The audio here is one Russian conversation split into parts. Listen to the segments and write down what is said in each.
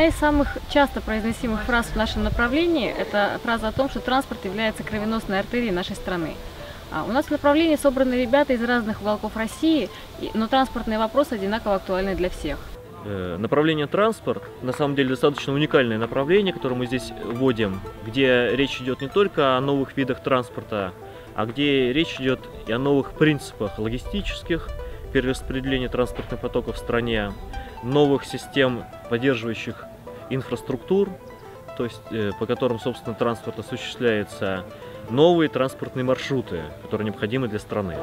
Одна из самых часто произносимых фраз в нашем направлении – это фраза о том, что транспорт является кровеносной артерией нашей страны. У нас в направлении собраны ребята из разных уголков России, но транспортные вопросы одинаково актуальны для всех. Направление транспорт на самом деле достаточно уникальное направление, которое мы здесь вводим, где речь идет не только о новых видах транспорта, а где речь идет и о новых принципах логистических, перераспределения транспортных потоков в стране, новых систем, поддерживающих инфраструктур, то есть по которым, собственно, транспорт осуществляется, новые транспортные маршруты, которые необходимы для страны.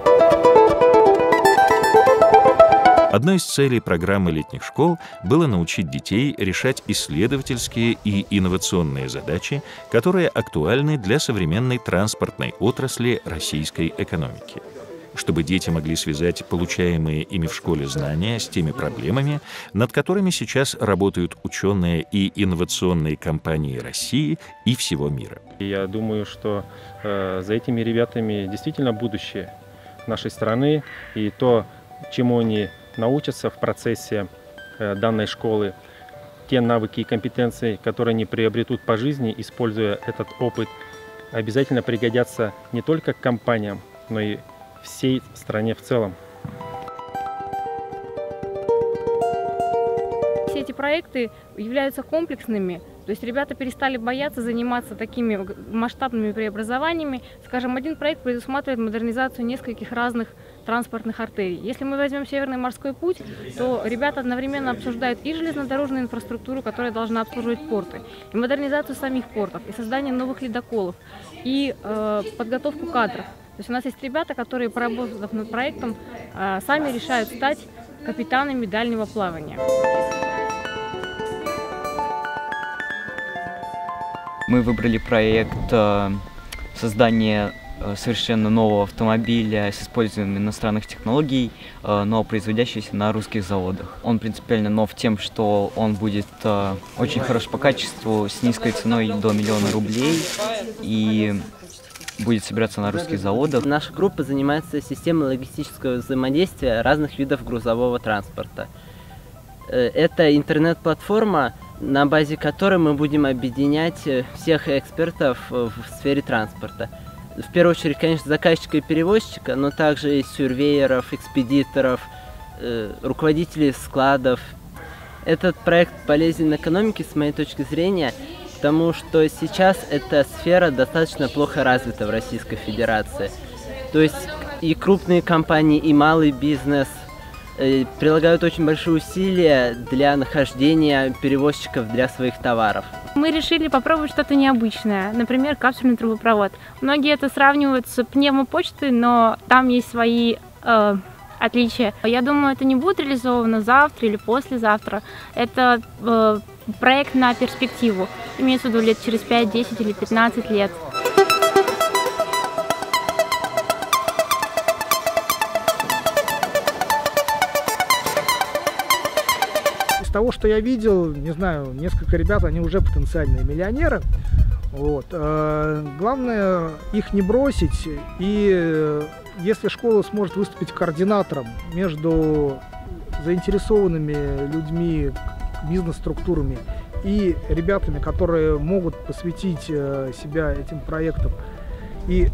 Одной из целей программы летних школ было научить детей решать исследовательские и инновационные задачи, которые актуальны для современной транспортной отрасли российской экономики. Чтобы дети могли связать получаемые ими в школе знания с теми проблемами, над которыми сейчас работают ученые и инновационные компании России и всего мира. Я думаю, что за этими ребятами действительно будущее нашей страны, и то, чему они научатся в процессе данной школы, те навыки и компетенции, которые они приобретут по жизни, используя этот опыт, обязательно пригодятся не только компаниям, но и всей стране в целом. Все эти проекты являются комплексными, то есть ребята перестали бояться заниматься такими масштабными преобразованиями. Скажем, один проект предусматривает модернизацию нескольких разных транспортных артерий. Если мы возьмем Северный морской путь, то ребята одновременно обсуждают и железнодорожную инфраструктуру, которая должна обслуживать порты, и модернизацию самих портов, и создание новых ледоколов, и подготовку кадров. То есть у нас есть ребята, которые, поработав над проектом, сами решают стать капитанами дальнего плавания. Мы выбрали проект создания совершенно нового автомобиля с использованием иностранных технологий, но производящийся на русских заводах. Он принципиально нов тем, что он будет очень хорош по качеству, с низкой ценой до 1 000 000 рублей и будет собираться на русских заводах. Наша группа занимается системой логистического взаимодействия разных видов грузового транспорта. Это интернет-платформа, на базе которой мы будем объединять всех экспертов в сфере транспорта. В первую очередь, конечно, заказчика и перевозчика, но также и сюрвееров, экспедиторов, руководителей складов. Этот проект полезен экономике, с моей точки зрения, потому что сейчас эта сфера достаточно плохо развита в Российской Федерации. То есть и крупные компании, и малый бизнес прилагают очень большие усилия для нахождения перевозчиков для своих товаров. Мы решили попробовать что-то необычное, например, капсульный трубопровод. Многие это сравнивают с пневмопочтой, но там есть свои отличия. Я думаю, это не будет реализовано завтра или послезавтра. Это проект на перспективу, имеется в виду лет через 5, 10 или 15 лет. Из того, что я видел, не знаю, несколько ребят, они уже потенциальные миллионеры. Вот. Главное их не бросить, и если школа сможет выступить координатором между заинтересованными людьми, бизнес-структурами и ребятами, которые могут посвятить себя этим проектам, и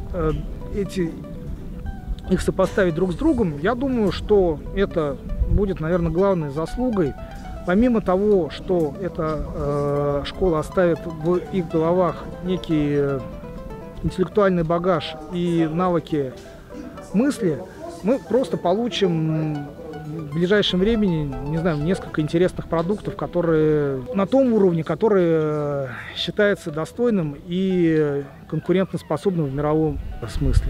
их сопоставить друг с другом, я думаю, что это будет, наверное, главной заслугой. Помимо того, что эта школа оставит в их головах некий интеллектуальный багаж и навыки мысли, мы просто получим в ближайшем времени, не знаю, несколько интересных продуктов, которые на том уровне, который считается достойным и конкурентоспособным в мировом смысле.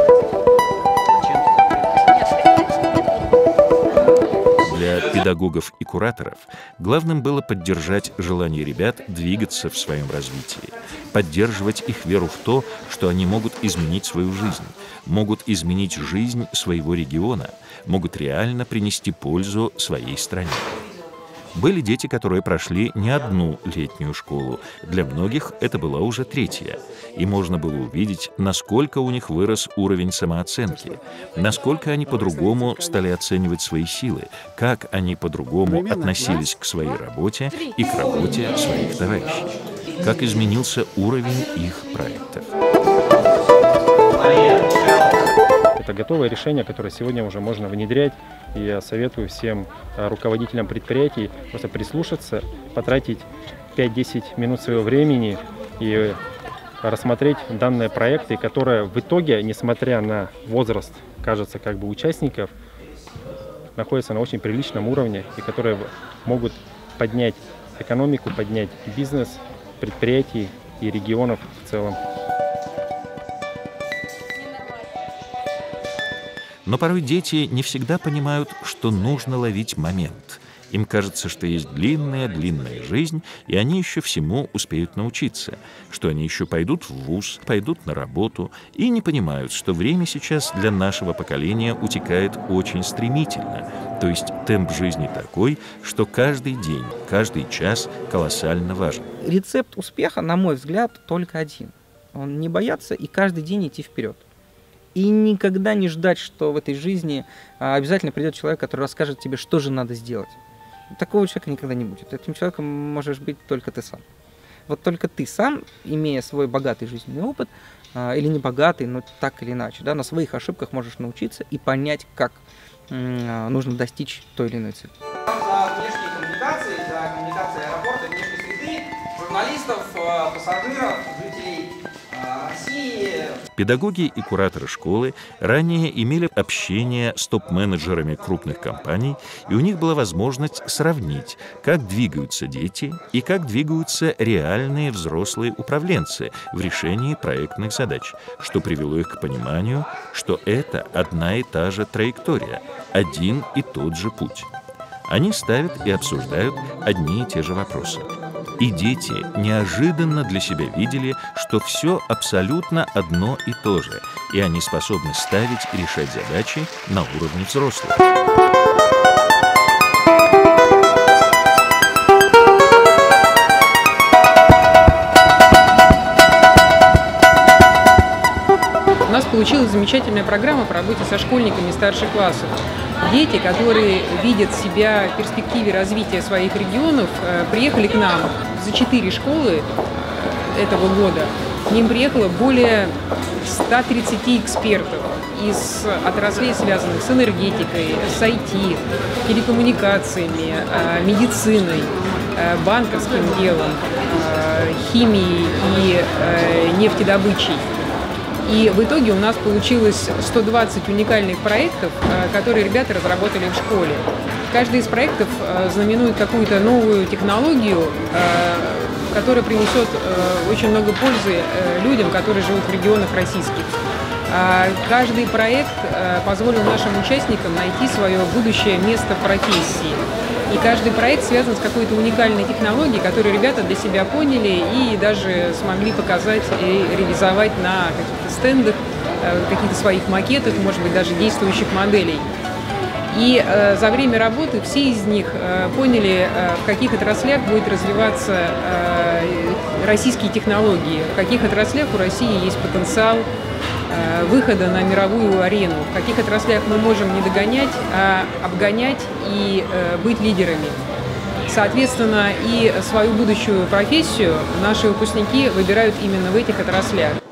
Для педагогов и кураторов главным было поддержать желание ребят двигаться в своем развитии, поддерживать их веру в то, что они могут изменить свою жизнь, могут изменить жизнь своего региона, могут реально принести пользу своей стране. Были дети, которые прошли не одну летнюю школу. Для многих это была уже третья. И можно было увидеть, насколько у них вырос уровень самооценки, насколько они по-другому стали оценивать свои силы, как они по-другому относились к своей работе и к работе своих товарищей, как изменился уровень их проектов. Это готовое решение, которое сегодня уже можно внедрять. И я советую всем руководителям предприятий просто прислушаться, потратить 5-10 минут своего времени и рассмотреть данные проекты, которые в итоге, несмотря на возраст, кажется, как бы участников, находятся на очень приличном уровне и которые могут поднять экономику, поднять бизнес предприятий и регионов в целом. Но порой дети не всегда понимают, что нужно ловить момент. Им кажется, что есть длинная жизнь, и они еще всему успеют научиться, что они еще пойдут в вуз, пойдут на работу, и не понимают, что время сейчас для нашего поколения утекает очень стремительно. То есть темп жизни такой, что каждый день, каждый час колоссально важен. Рецепт успеха, на мой взгляд, только один. Он не бояться и каждый день идти вперед. И никогда не ждать, что в этой жизни обязательно придет человек, который расскажет тебе, что же надо сделать. Такого человека никогда не будет. Этим человеком можешь быть только ты сам. Вот только ты сам, имея свой богатый жизненный опыт, или не богатый, но так или иначе, да, на своих ошибках можешь научиться и понять, как нужно достичь той или иной цели. За внешние коммуникации, за коммуникации аэропорта, внешней среды, журналистов, пассажиров, жителей России. Педагоги и кураторы школы ранее имели общение с топ-менеджерами крупных компаний, и у них была возможность сравнить, как двигаются дети и как двигаются реальные взрослые управленцы в решении проектных задач, что привело их к пониманию, что это одна и та же траектория, один и тот же путь. Они ставят и обсуждают одни и те же вопросы. И дети неожиданно для себя видели, что все абсолютно одно и то же, и они способны ставить и решать задачи на уровне взрослых. У нас получилась замечательная программа по работе со школьниками старших классов. Дети, которые видят себя в перспективе развития своих регионов, приехали к нам. За 4 школы этого года к ним приехало более 130 экспертов из отраслей, связанных с энергетикой, с IT, телекоммуникациями, медициной, банковским делом, химией и нефтедобычей. И в итоге у нас получилось 120 уникальных проектов, которые ребята разработали в школе. Каждый из проектов знаменует какую-то новую технологию, которая принесет очень много пользы людям, которые живут в регионах российских. Каждый проект позволил нашим участникам найти свое будущее место в профессии. И каждый проект связан с какой-то уникальной технологией, которую ребята для себя поняли и даже смогли показать и реализовать на каких-то стендах, каких-то своих макетах, может быть, даже действующих моделей. И за время работы все из них поняли, в каких отраслях будет развиваться российские технологии, в каких отраслях у России есть потенциал выхода на мировую арену, в каких отраслях мы можем не догонять, а обгонять и быть лидерами. Соответственно, и свою будущую профессию наши выпускники выбирают именно в этих отраслях.